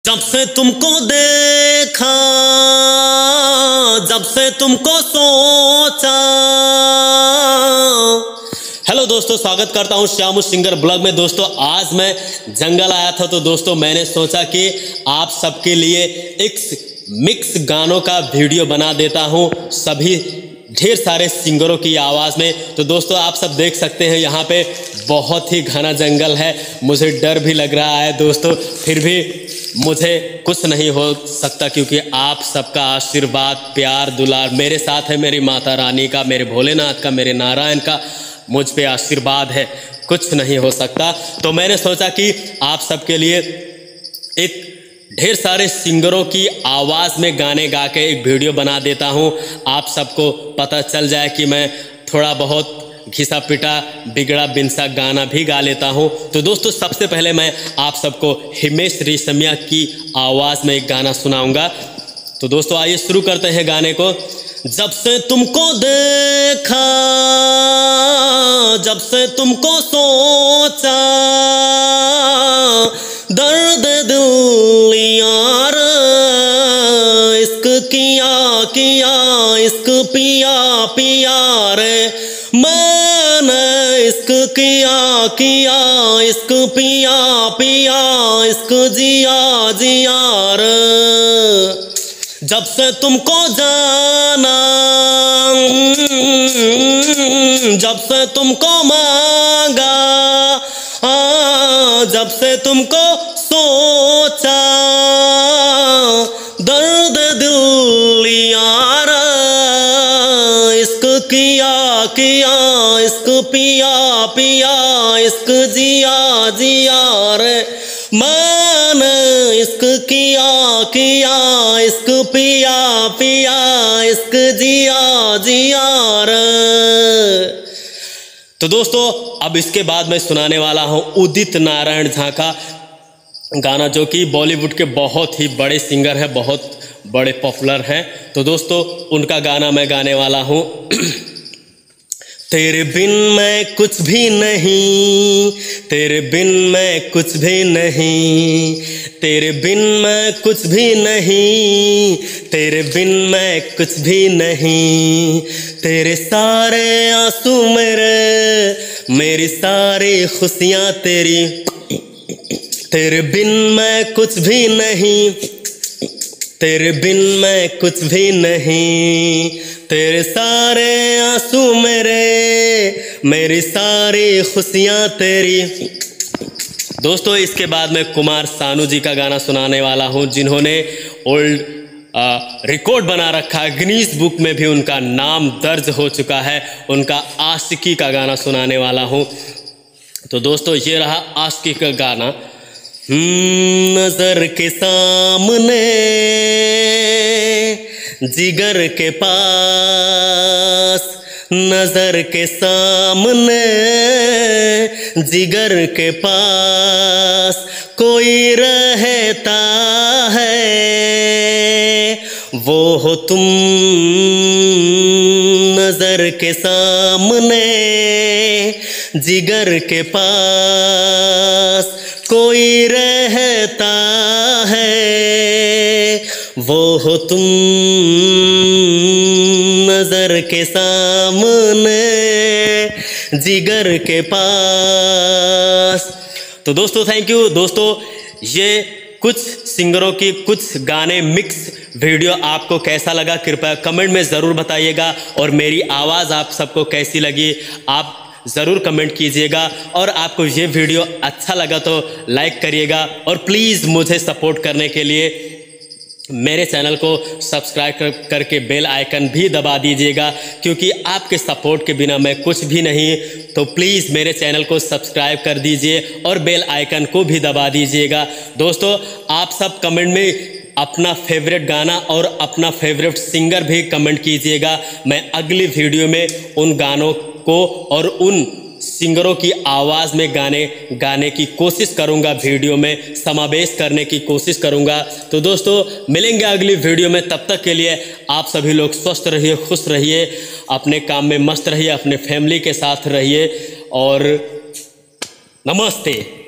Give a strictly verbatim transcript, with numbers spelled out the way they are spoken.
जब से तुमको देखा, जब से तुमको सोचा। हेलो दोस्तों, स्वागत करता हूं श्यामू सिंगर ब्लॉग में। दोस्तों आज मैं जंगल आया था, तो दोस्तों मैंने सोचा कि आप सबके लिए एक मिक्स गानों का वीडियो बना देता हूं, सभी ढेर सारे सिंगरों की आवाज़ में। तो दोस्तों आप सब देख सकते हैं यहाँ पे बहुत ही घना जंगल है, मुझे डर भी लग रहा है दोस्तों, फिर भी मुझे कुछ नहीं हो सकता क्योंकि आप सबका आशीर्वाद, प्यार, दुलार मेरे साथ है। मेरी माता रानी का, मेरे भोलेनाथ का, मेरे नारायण का मुझ पे आशीर्वाद है, कुछ नहीं हो सकता। तो मैंने सोचा कि आप सबके लिए एक ढेर सारे सिंगरों की आवाज़ में गाने गा के एक वीडियो बना देता हूँ। आप सबको पता चल जाए कि मैं थोड़ा बहुत घिसा पिटा बिगड़ा बिनसा गाना भी गा लेता हूँ। तो दोस्तों सबसे पहले मैं आप सबको हिमेश रेशमिया की आवाज़ में एक गाना सुनाऊंगा। तो दोस्तों आइए शुरू करते हैं गाने को। जब से तुमको देखा, जब से तुमको सोचा, दर्द दिल यार, इश्क किया किया, इश्क पिया पिया रे, मैंने इश्क किया किया, इश्क पिया पिया, इश्क जिया जिया रे। जब से तुमको जाना, जब से तुमको मांगा, आ, जब से तुमको सोचा, दर्द दिल यार, इश्क किया किया, इश्क पिया पिया, इश्क जिया जिया रे, मैंने इश्क किया किया, इश्क पिया पिया, इश्क जिया जिया रे। तो दोस्तों अब इसके बाद मैं सुनाने वाला हूँ उदित नारायण झा का गाना, जो कि बॉलीवुड के बहुत ही बड़े सिंगर हैं, बहुत बड़े पॉपुलर हैं। तो दोस्तों उनका गाना मैं गाने वाला हूँ। तेरे बिन मैं कुछ भी नहीं, तेरे बिन मैं कुछ भी नहीं, तेरे बिन मैं कुछ भी नहीं, तेरे बिन मैं कुछ भी नहीं, तेरे सारे आंसू मेरे, मेरी सारी खुशियाँ तेरी, तेरे बिन मैं कुछ भी नहीं, तेरे बिन मैं कुछ भी नहीं, तेरे सारे आंसू मेरे, मेरी सारी खुशियाँ तेरी। दोस्तों इसके बाद मैं कुमार सानू जी का गाना सुनाने वाला हूँ, जिन्होंने ओल्ड रिकॉर्ड बना रखा है, गिनीज बुक में भी उनका नाम दर्ज हो चुका है। उनका आशिकी का गाना सुनाने वाला हूँ। तो दोस्तों ये रहा आशिकी का गाना। नजर के सामने, जिगर के पास, नजर के सामने, जिगर के पास कोई रहता है, वो हो तुम। नजर के सामने, जिगर के पास कोई रहता है, वो हो तुम। नजर के सामने, जिगर के पास। तो दोस्तों थैंक यू। दोस्तों ये कुछ सिंगरों की कुछ गाने मिक्स वीडियो आपको कैसा लगा कृपया कमेंट में ज़रूर बताइएगा, और मेरी आवाज़ आप सबको कैसी लगी आप ज़रूर कमेंट कीजिएगा। और आपको ये वीडियो अच्छा लगा तो लाइक करिएगा, और प्लीज़ मुझे सपोर्ट करने के लिए मेरे चैनल को सब्सक्राइब कर, करके बेल आइकन भी दबा दीजिएगा, क्योंकि आपके सपोर्ट के बिना मैं कुछ भी नहीं। तो प्लीज़ मेरे चैनल को सब्सक्राइब कर दीजिए और बेल आइकन को भी दबा दीजिएगा। दोस्तों आप सब कमेंट में अपना फेवरेट गाना और अपना फेवरेट सिंगर भी कमेंट कीजिएगा। मैं अगली वीडियो में उन गानों को और उन सिंगरों की आवाज़ में गाने गाने की कोशिश करूंगा, वीडियो में समावेश करने की कोशिश करूंगा। तो दोस्तों मिलेंगे अगली वीडियो में, तब तक के लिए आप सभी लोग स्वस्थ रहिए, खुश रहिए, अपने काम में मस्त रहिए, अपने फैमिली के साथ रहिए, और नमस्ते।